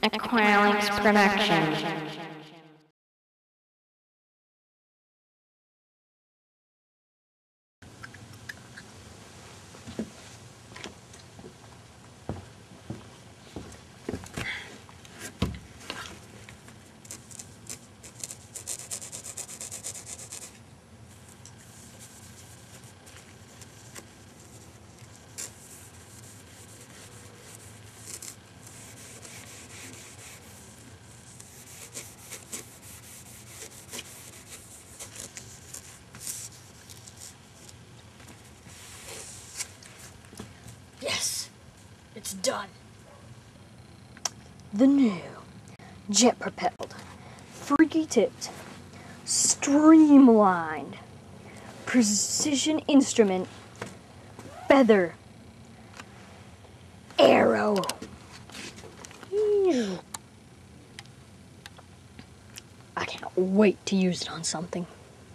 Aqlex production. Yes, it's done. The new jet-propelled, freaky-tipped, streamlined, precision instrument, feather, arrow. I can't wait to use it on something.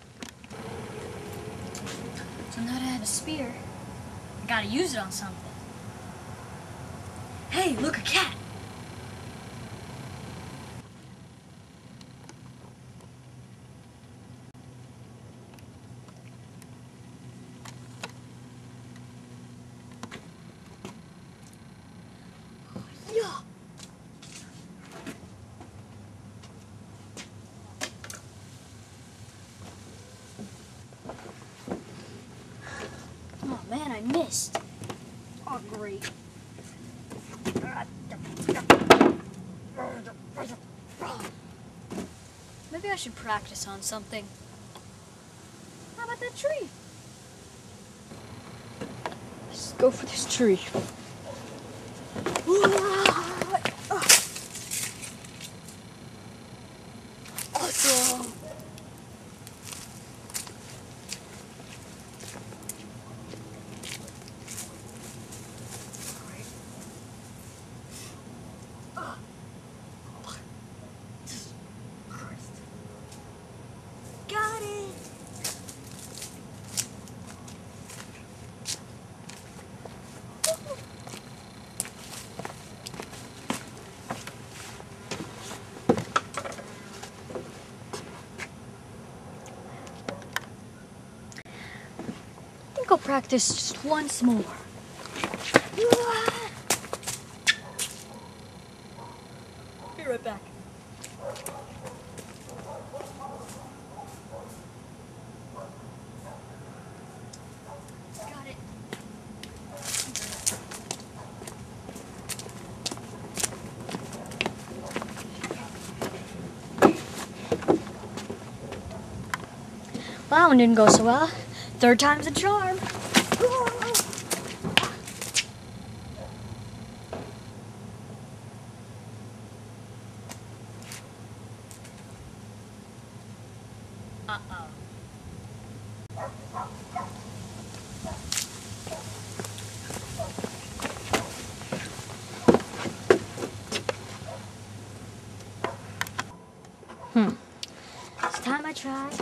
So now that I have a spear, I gotta use it on something. Hey, look, a cat! Yeah. Oh man, I missed. Oh great. Maybe I should practice on something. How about that tree? Let's go for this tree. Awesome. Got it. I think I'll practice just once more. Be right back. Got it. Well, that one didn't go so well. Third time's a charm. Uh-oh. It's time I tried.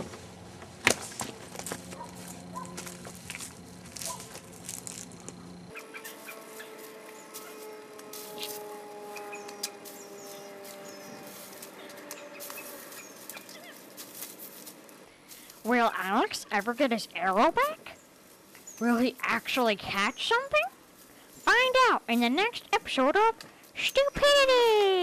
Will Alex ever get his arrow back? Will he actually catch something? Find out in the next episode of Stupidity!